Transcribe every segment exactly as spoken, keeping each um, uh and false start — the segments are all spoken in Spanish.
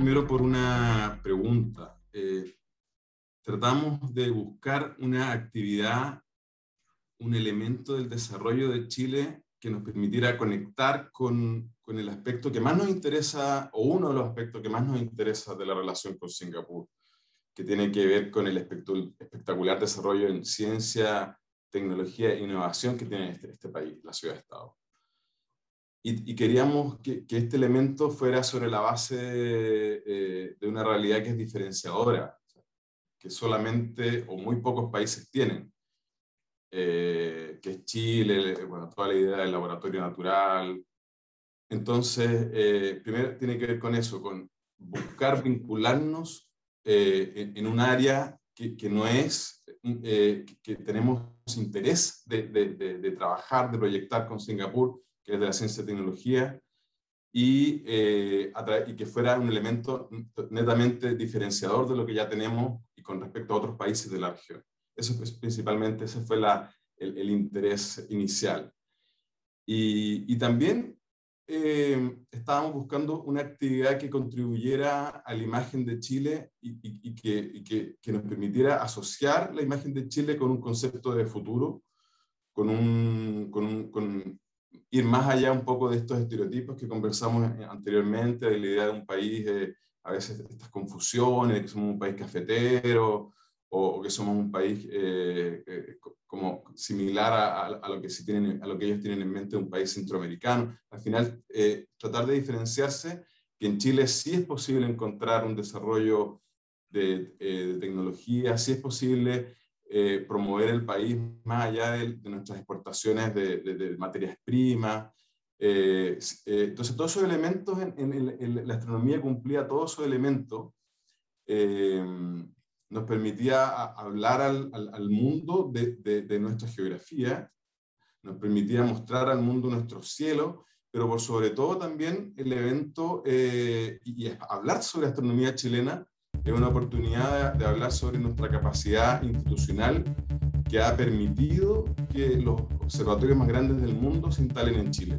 primero por una pregunta. Eh, tratamos de buscar una actividad, un elemento del desarrollo de Chile que nos permitiera conectar con, con el aspecto que más nos interesa, o uno de los aspectos que más nos interesa de la relación con Singapur, que tiene que ver con el espectacular desarrollo en ciencia, tecnología e innovación que tiene este, este país, la ciudad-estado. Y, y queríamos que, que este elemento fuera sobre la base eh, de una realidad que es diferenciadora, que solamente o muy pocos países tienen, eh, que es Chile, bueno, toda la idea del laboratorio natural. Entonces, eh, primero tiene que ver con eso, con buscar vincularnos eh, en, en un área que, que no es, eh, que tenemos interés de, de, de, de trabajar, de proyectar con Singapur, que es de la ciencia y tecnología, y, eh, y que fuera un elemento netamente diferenciador de lo que ya tenemos y con respecto a otros países de la región. Eso es principalmente, ese fue la, el, el interés inicial. Y, y también eh, estábamos buscando una actividad que contribuyera a la imagen de Chile y, y, y, que, y que, que nos permitiera asociar la imagen de Chile con un concepto de futuro, con un, con un, con ir más allá un poco de estos estereotipos que conversamos anteriormente, de la idea de un país, eh, a veces estas confusiones, de que somos un país cafetero, o, o que somos un país eh, eh, como similar a, a, lo que se tienen, a lo que ellos tienen en mente de un país centroamericano. Al final, eh, tratar de diferenciarse, que en Chile sí es posible encontrar un desarrollo de, eh, de tecnología, sí es posible Eh, promover el país más allá de, de nuestras exportaciones de, de, de materias primas. Eh, eh, entonces, todos esos elementos, en, en, en la astronomía cumplía todos esos elementos, eh, nos permitía a, hablar al, al, al mundo de, de, de nuestra geografía, nos permitía mostrar al mundo nuestro cielo, pero por sobre todo también el evento eh, y, y hablar sobre astronomía chilena es una oportunidad de, de hablar sobre nuestra capacidad institucional que ha permitido que los observatorios más grandes del mundo se instalen en Chile.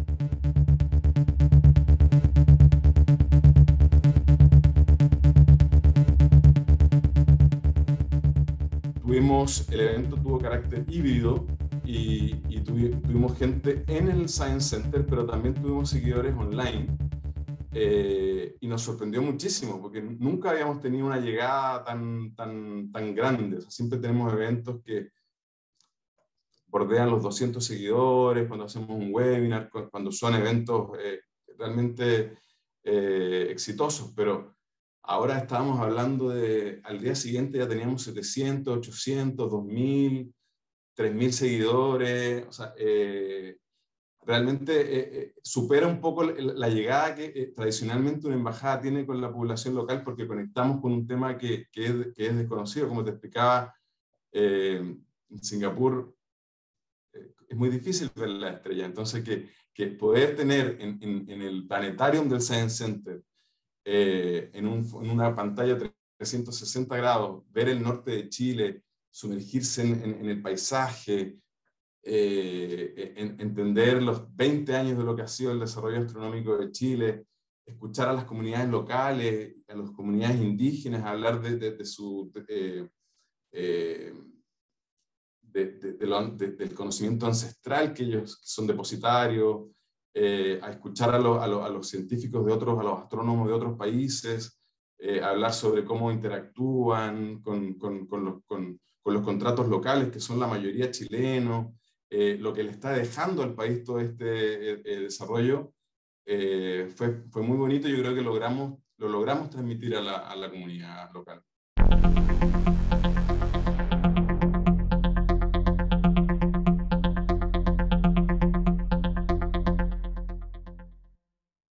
Tuvimos, el evento tuvo carácter híbrido y, y tuvi, tuvimos gente en el Science Center, pero también tuvimos seguidores online. Eh, y nos sorprendió muchísimo, porque nunca habíamos tenido una llegada tan, tan, tan grande. O sea, siempre tenemos eventos que bordean los doscientos seguidores, cuando hacemos un webinar, cuando son eventos eh, realmente eh, exitosos, pero ahora estábamos hablando de, al día siguiente ya teníamos setecientos, ochocientos, dos mil, tres mil seguidores, o sea, eh, realmente eh, eh, supera un poco la, la llegada que eh, tradicionalmente una embajada tiene con la población local, porque conectamos con un tema que, que, es, que es desconocido. Como te explicaba, eh, en Singapur eh, es muy difícil ver la estrella, entonces que, que poder tener en, en, en el planetarium del Science Center, eh, en, un, en una pantalla trescientos sesenta grados, ver el norte de Chile, sumergirse en, en, en el paisaje, Eh, en, entender los veinte años de lo que ha sido el desarrollo astronómico de Chile, escuchar a las comunidades locales, a las comunidades indígenas, hablar de, de, de su, de, eh, de, de, de lo, del conocimiento ancestral que ellos son depositarios, eh, a escuchar a, lo, a, lo, a los científicos de otros, a los astrónomos de otros países, eh, hablar sobre cómo interactúan con, con, con, los, con, con los contratos locales, que son la mayoría chilenos. Eh, lo que le está dejando al país todo este eh, eh, desarrollo, eh, fue, fue muy bonito. Yo creo que logramos, lo logramos transmitir a la, a la comunidad local.